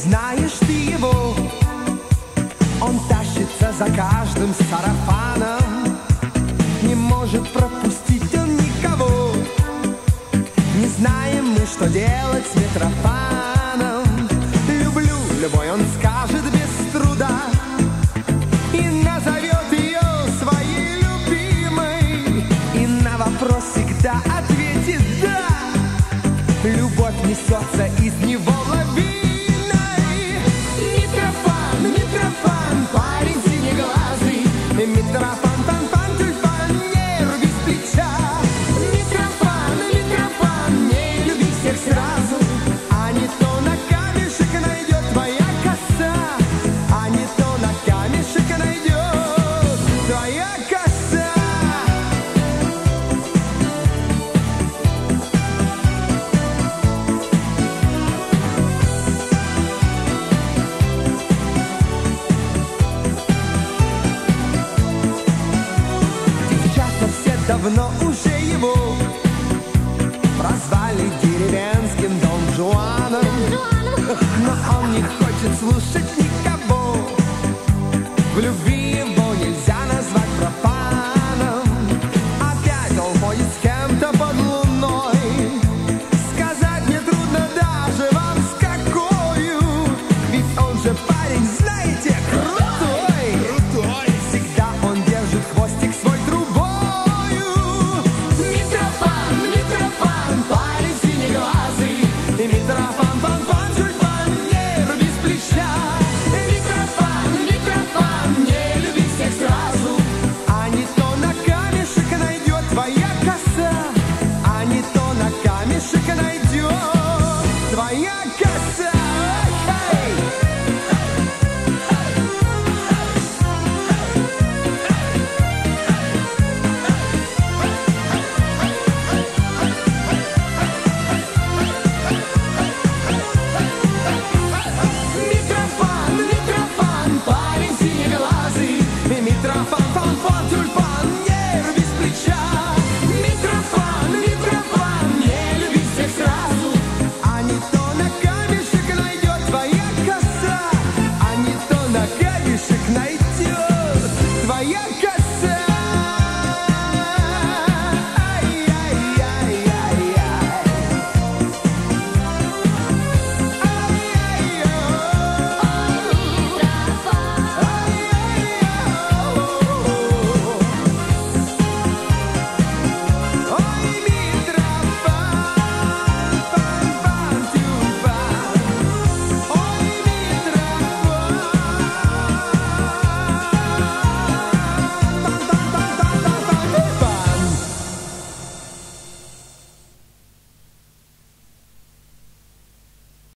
знаешь ты его, он тащится за каждым сарафаном, не может пропустить он никого. Не знаем мы, что делать с Митрофаном. Люблю, любой он скажет без труда и назовет ее своей любимой, и на вопрос всегда ответит «да». Любовь несется из него лавиной. Митрофан, Митрофан, парень синеглазый, Митрофан, фан-фан, тюльфан, не руби с плеча. Митрофан, Митрофан, не люби всех сразу, а не то на камешек найдет твоя коса, а не то на камешек найдет твоя коса. Девчата все давно уже его прозвали деревенским Дон Жуаном, но он не хочет слушать никого.